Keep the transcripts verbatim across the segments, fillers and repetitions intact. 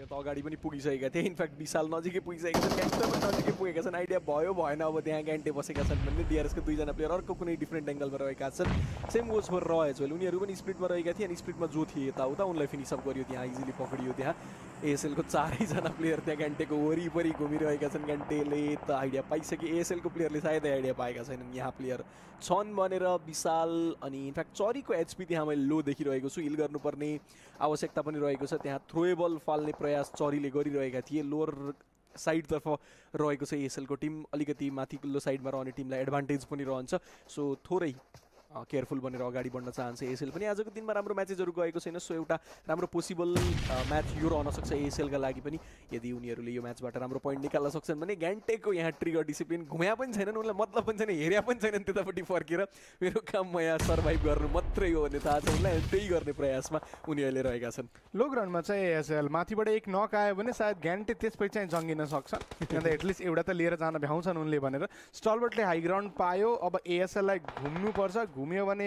player त अगाडि पनि पुगिसकेका थिए इनफ्याक्ट विशाल नजिकै पुगिसकेका छन् ग्याङ्टर पनि नजिकै पुगेका छन् आइडिया भयो भएन अब त्यहाँ ग्यान्टे बसेका छन् भन्ने डिआरएसको दुईजना प्लेयर अर्को कुनै डिफ्रेन्ट एङ्गलमा रहेका छन् सेम गोज फर र एज वेल उनीहरू पनि स्प्लिटमा रहेका थिए अनि स्प्लिटमा जो थिए यताउता उनलाई फिनिस अप गरियो त्यहाँ इजिली पक्रियो त्यहाँ एएसएलको चारैजना प्लेयर त्यहाँ ग्यान्टेको वरिपरि घुमिरहेका छन् ग्यान्टेले त आइडिया पाइसके एएसएलको प्लेयरले सायदै आइडिया पाएका छैनन् यहाँ प्लेयर छन् भनेर विशाल अनि इनफ्याक्ट चरीको एचपी त्यहाँ मैले लो देखिरहेको छु हिल गर्नुपर्ने आवश्यकता पनि रहेको छ त्यहाँ थ्रोएबल फाल्ने प्रयास चरीले गरिरहेका थिए लोअर साइडतर्फ रहेको छ एएसएलको टिम अलिकति माथिल्लो साइडमा रहने टिमलाई एडभान्टेज पनि रहन्छ सो थोरै केयरफुल बनेर अगाडि बढ्न चाहन्छ एएसएल पनि आजको दिनमा राम्रो म्याचेसहरू गएको छैन सो एउटा राम्रो पोसिबल म्याच यो रहन सक्छ एएसएलका लागि पनि यदि उनीहरूले यो म्याचबाट राम्रो पोइन्ट निकाल्न सक्छन् भने ग्यान्टेको यहाँ ट्रिगर डिसिप्लिन घुम्या पनि छैनन् उनलाई मतलब पनि छैन हेर्या पनि छैनन् त्यतापट्टि फर्केर मेरो काम म यहाँ सर्भाइभ गर्नु मात्रै हो भन्ने थाहा छ उनलाई त्यही गर्ने प्रयासमा उनीहरूले रहेका छन् लो ग्राउन्डमा चाहिँ एएसएल माथिबाट एक नक आयो भने सायद ग्यान्टे त्यसपछि चाहिँ जङ्गिन सक्छ अन्त एटलिस्ट एउटा त लिएर जान भ्याउँछन् उनले भनेर स्टलबर्टले हाई ग्राउन्ड पायो अब एएसएललाई घुम्नुपर्छ घुम्यो भने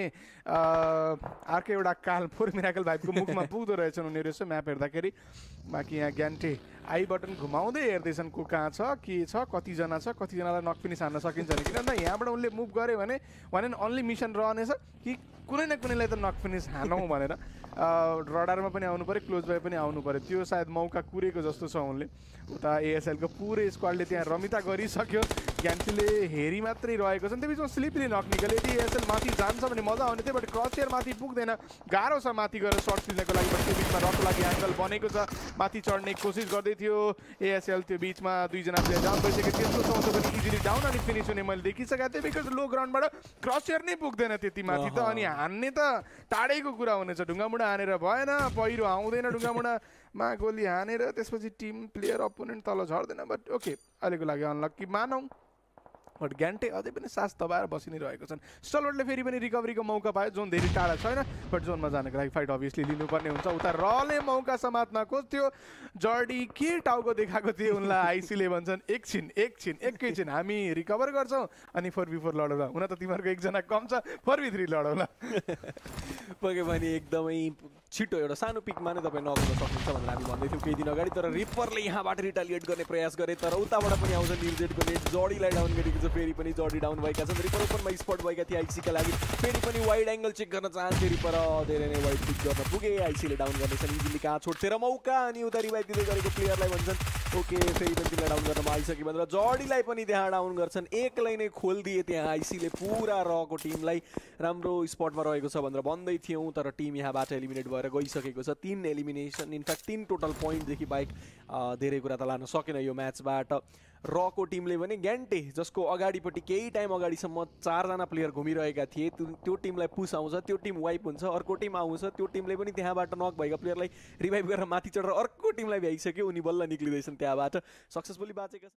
अर्को एउटा काल फोर मिराकल भाइबको मुखमा पुग्दो रहेछन् उनीहरू यसो म्याप हेर्दाखेरि बाँकी यहाँ ग्यान्टे आई बटन घुमाउँदै हेर्दैछन् को कहाँ छ के छ कतिजना छ कतिजनालाई नक फिनिस हान्न सकिन्छ भने किनभने यहाँबाट उनले मुभ गऱ्यो भने वान एन्ड अन्ली मिसन रहनेछ कि कुनै न कुनैलाई त नक फिनिस हानौँ भनेर रडारमा पनि आउनु पऱ्यो क्लोज बाई पनि आउनु पऱ्यो त्यो सायद मौका कुरेको जस्तो छ उनले उता एएसएलको पुरै स्क्वाडले त्यहाँ रमिता गरिसक्यो ग्यान्टीले हेरी मात्रै रहेको छ त्यो बिचमा स्लिपली नक निकले यदि एएसएल माथि जान्छ भने मजा आउने थियो बट क्रस एयर माथि पुग्दैन गाह्रो छ माथि गएर सर्ट फिल्नको लागि बट त्यो बिचमा रकको लागि एङ्गल बनेको छ माथि चढ्ने कोसिस गर्दै थियो एएसएल त्यो बिचमा दुईजना प्लेयर डाउन भइसक्यो त्यस्तो चौथो पनि इजिली डाउन अनि फिनिस हुने मैले देखिसकेको थिएँ बिकज लो ग्राउन्डबाट क्रस एयर नै पुग्दैन त्यति माथि त अनि हान्ने त टाढैको कुरा हुनेछ ढुङ्गामुढा हानेर भएन पहिरो आउँदैन ढुङ्गामुढामा गोली हानेर त्यसपछि टिम प्लेयर अपोनेन्ट तल झर्दैन बट ओके अहिलेको लागि अनलक्की मानौँ बट ग्यान्टे अझै पनि सास दबाएर बसि नै रहेको छन् स्टलवर्टले फेरि पनि रिकभरीको मौका पायो जोन धेरै टाढा छैन बट जोनमा जानको लागि फाइट अभियसली लिनुपर्ने हुन्छ उता रले मौका समात्न खोज्थ्यो जर्डी के टाउको देखाएको थियो उनलाई आइसीले भन्छन् एकछिन एकछिन एकैछिन हामी रिकभर गर्छौँ अनि फोर बी फोर लडौँला हुन त तिमीहरूको एकजना कम छ फोर बी थ्री लडौँला पक्कै पनि एकदमै छिटो एउटा सानो पिकमा नै तपाईँ नगर्न सक्नुहुन्छ भनेर हामी भन्दै थियौँ केही दिन अगाडि तर रिप्परले यहाँबाट रिटालिएट गर्ने प्रयास गरे तर उताबाट पनि आउँछ निर्जेटको नेट जडीलाई डाउन गरेको छ फेरि पनि जडी डाउन भएका छन् रिपर ओपनमा स्पट भएका थिए आइसीका लागि फेरि पनि वाइड एङ्गल चेक गर्न चाहन्थे रिपर धेरै नै वाइड पिक गर्न पुगे आइसीले डाउन गर्दैछन् इजिली कहाँ छोड्थे र मौका अनि उता रिभाइभ दिँदै गरेको प्लेयरलाई भन्छन् ओके फेरि पनि तिमीलाई डाउन गर्नमा आइसक्यो भनेर जडीलाई पनि त्यहाँ डाउन गर्छन् एकलाई नै खोलिदिए त्यहाँ आइसीले पुरा रको टिमलाई राम्रो स्पटमा रहेको छ भनेर भन्दै थियौँ तर टिम यहाँबाट एलिमिनेट भएर गइसकेको छ तीन एलिमिनेसन इनफ्याक्ट तीन टोटल पोइन्टदेखि बाहेक धेरै कुरा त लान सकेन यो म्याचबाट रको टिमले भने ग्यान्टे जसको अगाडिपट्टि केही टाइम अगाडिसम्म चारजना प्लेयर घुमिरहेका थिए त्यो टिमलाई पुस आउँछ त्यो टिम वाइप हुन्छ अर्को टिम आउँछ त्यो टिमले पनि त्यहाँबाट नक भएका प्लेयरलाई रिभाइभ गरेर माथि चढेर अर्को टिमलाई भ्याइसक्यो उनी बल्ल निक्लिँदैछन् त्यहाँबाट सक्सेसफुली बाँचेका